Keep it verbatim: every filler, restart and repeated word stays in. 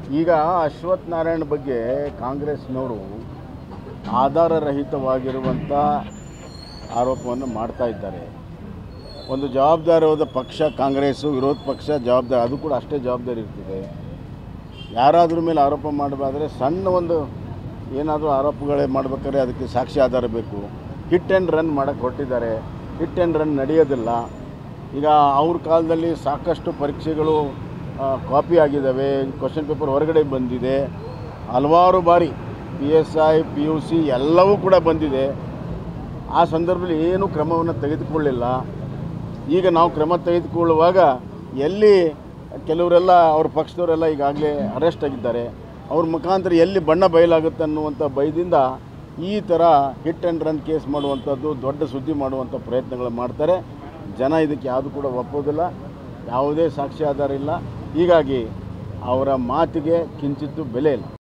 ಈಗ ಅಶ್ವಥ್ ನಾರಾಯಣ್ ಬಗ್ಗೆ ಕಾಂಗ್ರೆಸ್ನವರು ಆಧಾರರಹಿತವಾಗಿರುವಂಥ ಆರೋಪವನ್ನು ಮಾಡ್ತಾ ಇದ್ದಾರೆ. ಒಂದು ಜವಾಬ್ದಾರಿಯಾದ ಪಕ್ಷ ಕಾಂಗ್ರೆಸ್ಸು, ವಿರೋಧ ಪಕ್ಷ ಜವಾಬ್ದಾರಿ, ಅದು ಕೂಡ ಅಷ್ಟೇ ಜವಾಬ್ದಾರಿ ಇರ್ತದೆ. ಯಾರಾದ್ರ ಮೇಲೆ ಆರೋಪ ಮಾಡಬೇಕಾದ್ರೆ ಸಣ್ಣ ಒಂದು ಏನಾದರೂ ಆರೋಪಗಳೇ ಮಾಡಬೇಕಾದ್ರೆ ಅದಕ್ಕೆ ಸಾಕ್ಷಿ ಆಧಾರ ಬೇಕು. ಹಿಟ್ ಆ್ಯಂಡ್ ರನ್ ಮಾಡೋಕ್ಕೆ ಹೊರಟಿದ್ದಾರೆ. ಹಿಟ್ ಆ್ಯಂಡ್ ರನ್ ನಡೆಯೋದಿಲ್ಲ. ಈಗ ಅವ್ರ ಕಾಲದಲ್ಲಿ ಸಾಕಷ್ಟು ಪರೀಕ್ಷೆಗಳು ಕಾಪಿ ಆಗಿದ್ದಾವೆ, ಕ್ವಶನ್ ಪೇಪರ್ ಹೊರಗಡೆ ಬಂದಿದೆ. ಹಲವಾರು ಬಾರಿ P S I P U C ಎಲ್ಲವೂ ಕೂಡ ಬಂದಿದೆ. ಆ ಸಂದರ್ಭದಲ್ಲಿ ಏನೂ ಕ್ರಮವನ್ನು ತೆಗೆದುಕೊಳ್ಳಿಲ್ಲ. ಈಗ ನಾವು ಕ್ರಮ ತೆಗೆದುಕೊಳ್ಳುವಾಗ ಎಲ್ಲಿ ಕೆಲವರೆಲ್ಲ ಅವ್ರ ಪಕ್ಷದವರೆಲ್ಲ ಈಗಾಗಲೇ ಅರೆಸ್ಟ್ ಆಗಿದ್ದಾರೆ. ಅವ್ರ ಮುಖಾಂತರ ಎಲ್ಲಿ ಬಣ್ಣ ಬಯಲಾಗುತ್ತೆ ಅನ್ನುವಂಥ ಭಯದಿಂದ ಈ ಥರ ಹಿಟ್ ಆ್ಯಂಡ್ ರನ್ ಕೇಸ್ ಮಾಡುವಂಥದ್ದು, ದೊಡ್ಡ ಸುದ್ದಿ ಮಾಡುವಂಥ ಪ್ರಯತ್ನಗಳು ಮಾಡ್ತಾರೆ. ಜನ ಇದಕ್ಕೆ ಯಾವುದು ಕೂಡ ಒಪ್ಪೋದಿಲ್ಲ. ಯಾವುದೇ ಸಾಕ್ಷಿ ಆಧಾರ ಇಲ್ಲ. ಹೀಗಾಗಿ ಅವರ ಮಾತಿಗೆ ಕಿಂಚಿತ್ತೂ ಬೆಲೆ ಇಲ್ಲ.